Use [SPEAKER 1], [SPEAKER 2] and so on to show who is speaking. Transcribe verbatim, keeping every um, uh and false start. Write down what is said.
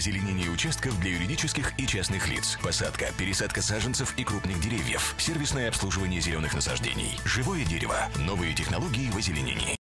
[SPEAKER 1] Озеленение участков для юридических и частных лиц. Посадка, пересадка саженцев и крупных деревьев. Сервисное обслуживание зеленых насаждений. Живое дерево. Новые технологии в озеленении.